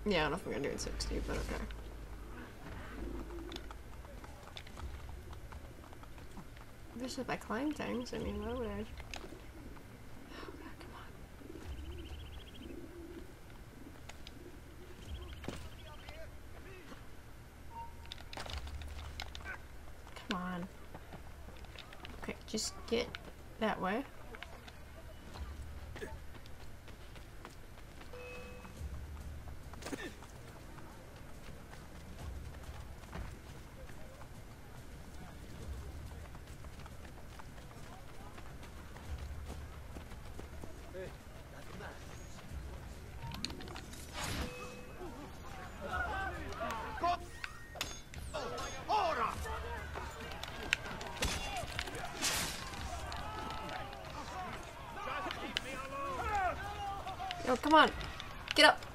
Yeah, I don't know if I'm gonna do it 60, but okay. Especially if I climb things, I mean, why would I? Oh god, come on. Okay, just get that way. Oh, come on. Get up.